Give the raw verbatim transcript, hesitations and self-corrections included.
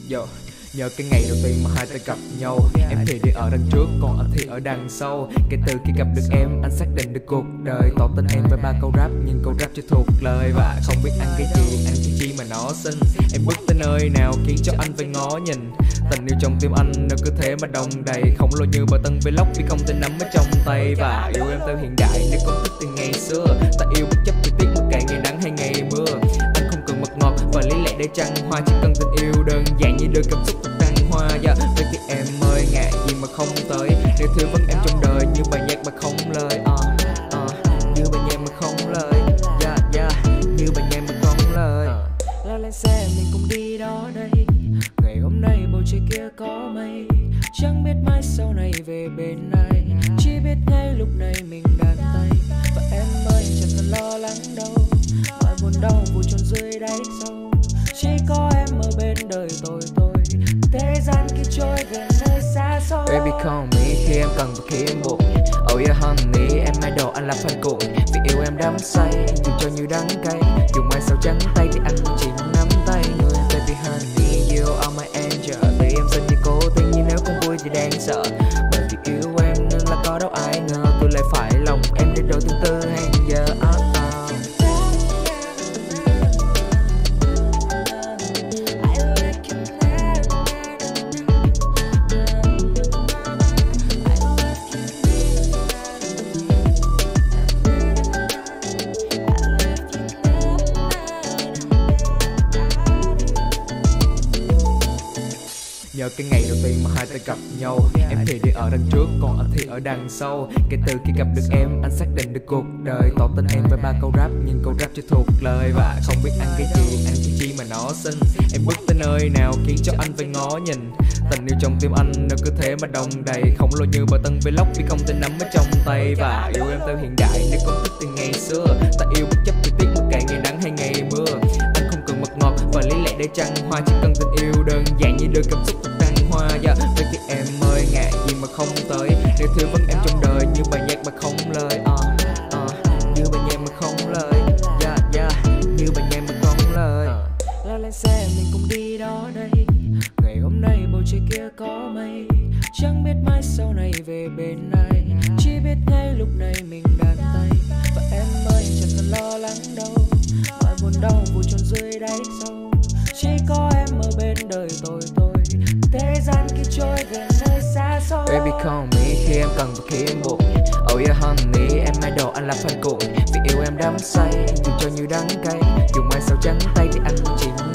Yo. Nhờ cái ngày đầu tiên mà hai ta gặp nhau, em thì đi ở đằng trước, còn anh thì ở đằng sau. Kể từ khi gặp được em, anh xác định được cuộc đời. Tỏ tình em với ba câu rap, nhưng câu rap chưa thuộc lời. Và không biết anh cái gì, anh chỉ chi mà nó xinh. Em bước tới nơi nào khiến cho anh phải ngó nhìn. Tình yêu trong tim anh nó cứ thế mà đông đầy, khổng lồ như bờ tân vlog vì không thể nắm ở trong tay. Và yêu em theo hiện đại nếu không thích từ ngày xưa. Ta yêu bất chấp chi tiết bất kể ngày nắng hay ngày mưa. Anh không cần mật ngọt và lý lẽ để trăng hoa, chỉ cần tình yêu đơn giản như đưa cảm xúc trăng hoa. Yeah. Với cái em ơi ngại gì mà không tới, nếu thiếu vắng em trong đời như bài nhạc mà không lời. uh, uh, Như bài nhạc mà không lời. Yeah, yeah. Như bài nhạc mà không lời. uh. Leo lên xe mình cùng đi đó đây. Ngày hôm nay bầu trời kia có mây, chẳng biết mai sau này về bên này. Chỉ biết ngay lúc này mình đàn tay. Và em ơi chẳng cần lo lắng đâu, mọi buồn đau vùi chôn dưới đáy sâu. Chỉ có em ở bên đời tôi tôi thế gian kia trôi về nơi xa xôi. Baby call me khi em cần và khi em buồn. Oh yeah honey, em idol anh là fan cuồng. Vì yêu em đắm say, dù cho như đắng cay. Dù mai sau trắng tay thì anh chỉ nắm tay người. Baby honey, you are my angel. Vì em xinh như cố tình, nhưng nếu không vui thì đang sợ. Bởi vì yêu em nên là có đâu ai ngờ tôi lại phải lòng em để đổi tương tư hàng giờ. uh, uh. Nhờ cái ngày đầu tiên mà hai ta gặp nhau, em thì đi ở đằng trước, còn anh thì ở đằng sau. Kể từ khi gặp được em, anh xác định được cuộc đời. Tỏ tình em với ba câu rap, nhưng câu rap chưa thuộc lời. Và không biết anh cái gì, anh chỉ chi mà nó xinh. Em bước tới nơi nào khiến cho anh phải ngó nhìn. Tình yêu trong tim anh nó cứ thế mà đông đầy, khổng lồ như bờ tân vlog vì không thể nắm ở trong tay. Và yêu em theo hiện đại nếu không thích từ ngày xưa. Ta yêu bất chấp chi tiết bất kể ngày nắng hay ngày mưa. Anh không cần mật ngọt và lý lẽ để trăng hoa, chỉ cần tình yêu đơn giản như đưa cảm xúc trăng hoa. Yeah. Với cái em ơi ngại gì mà không tới, nếu thiếu vắng em trong đời như bài nhạc mà không lời. uh, uh, Như bài nhạc mà không lời. Yeah, yeah. Như bài nhạc mà không lời. uh. Leo lên xe mình cùng đi đó đây. Ngày hôm nay bầu trời kia có mây, chẳng biết mai sau này về bên này. Chỉ biết ngay lúc này mình đàn tay. Và em ơi chẳng cần lo lắng đâu, mọi buồn đau vùi chôn dưới đáy sâu. Chỉ có em ở bên đời tôi tôi thế gian kia trôi về nơi xa xôi. Baby call me khi em cần và khi em buồn. Oh yeah honey, em idol anh là fan cuồng. Vì yêu em đắm say, dù cho như đắng cay. Dù mai sau trắng tay thì anh chỉ